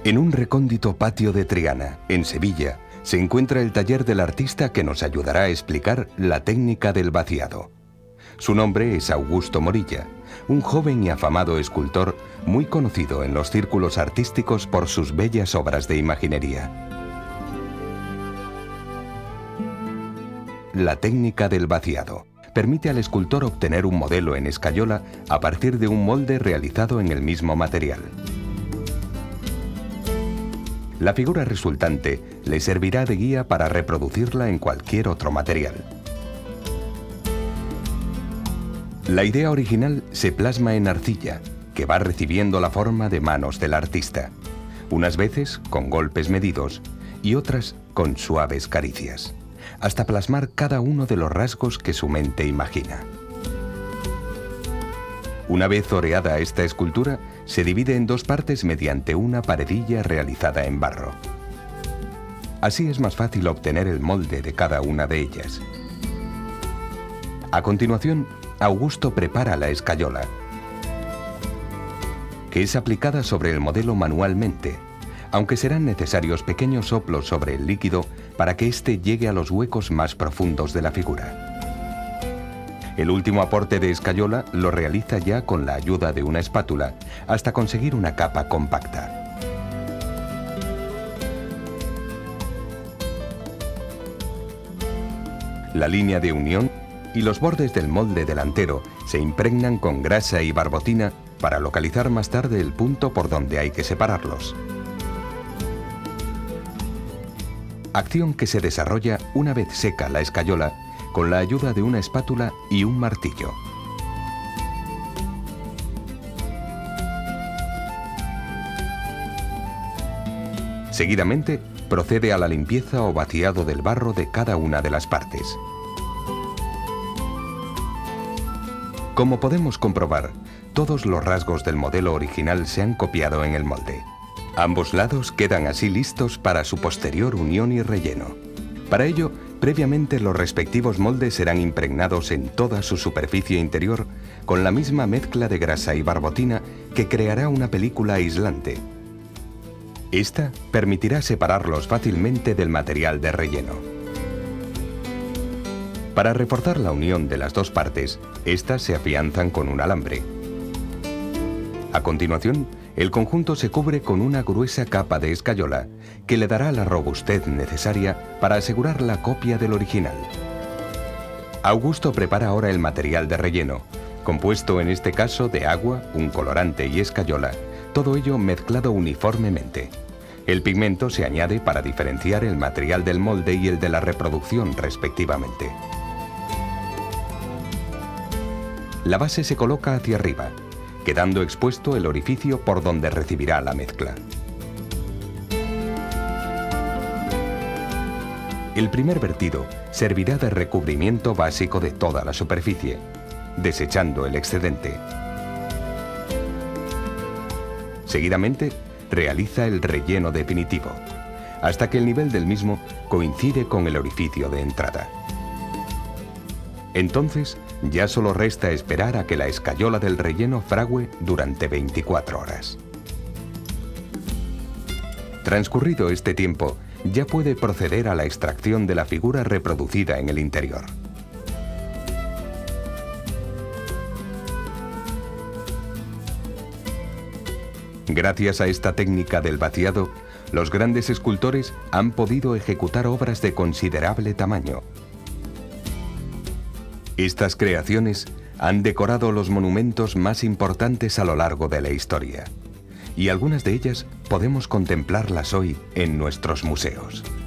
En un recóndito patio de Triana, en Sevilla, se encuentra el taller del artista que nos ayudará a explicar la técnica del vaciado. Su nombre es Augusto Morilla, un joven y afamado escultor muy conocido en los círculos artísticos por sus bellas obras de imaginería. La técnica del vaciado permite al escultor obtener un modelo en escayola a partir de un molde realizado en el mismo material. La figura resultante le servirá de guía para reproducirla en cualquier otro material. La idea original se plasma en arcilla, que va recibiendo la forma de manos del artista, unas veces con golpes medidos y otras con suaves caricias, hasta plasmar cada uno de los rasgos que su mente imagina. Una vez oreada esta escultura, se divide en dos partes mediante una paredilla realizada en barro. Así es más fácil obtener el molde de cada una de ellas. A continuación, Augusto prepara la escayola, que es aplicada sobre el modelo manualmente, aunque serán necesarios pequeños soplos sobre el líquido para que éste llegue a los huecos más profundos de la figura. El último aporte de escayola lo realiza ya con la ayuda de una espátula, hasta conseguir una capa compacta. La línea de unión y los bordes del molde delantero se impregnan con grasa y barbotina para localizar más tarde el punto por donde hay que separarlos. Acción que se desarrolla una vez seca la escayola con la ayuda de una espátula y un martillo. Seguidamente, procede a la limpieza o vaciado del barro de cada una de las partes. Como podemos comprobar, todos los rasgos del modelo original se han copiado en el molde. Ambos lados quedan así listos para su posterior unión y relleno. Para ello, previamente los respectivos moldes serán impregnados en toda su superficie interior con la misma mezcla de grasa y barbotina que creará una película aislante. Esta permitirá separarlos fácilmente del material de relleno. Para reforzar la unión de las dos partes, estas se afianzan con un alambre. A continuación, el conjunto se cubre con una gruesa capa de escayola que le dará la robustez necesaria para asegurar la copia del original. Augusto prepara ahora el material de relleno, compuesto en este caso de agua, un colorante y escayola, todo ello mezclado uniformemente. El pigmento se añade para diferenciar el material del molde y el de la reproducción respectivamente. La base se coloca hacia arriba, quedando expuesto el orificio por donde recibirá la mezcla. El primer vertido servirá de recubrimiento básico de toda la superficie, desechando el excedente. Seguidamente, realiza el relleno definitivo, hasta que el nivel del mismo coincide con el orificio de entrada. Entonces, ya solo resta esperar a que la escayola del relleno fragüe durante 24 horas. Transcurrido este tiempo, ya puede proceder a la extracción de la figura reproducida en el interior. Gracias a esta técnica del vaciado, los grandes escultores han podido ejecutar obras de considerable tamaño. Estas creaciones han decorado los monumentos más importantes a lo largo de la historia, y algunas de ellas podemos contemplarlas hoy en nuestros museos.